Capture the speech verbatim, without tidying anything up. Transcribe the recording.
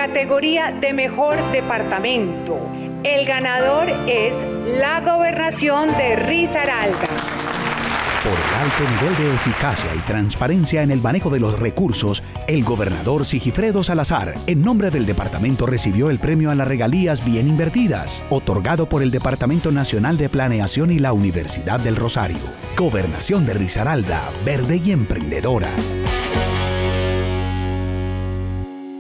categoría de mejor departamento. El ganador es la gobernación de Risaralda. Por el alto nivel de eficacia y transparencia en el manejo de los recursos, el gobernador Sigifredo Salazar, en nombre del departamento, recibió el premio a las regalías bien invertidas, otorgado por el Departamento Nacional de Planeación y la Universidad del Rosario. Gobernación de Risaralda, verde y emprendedora.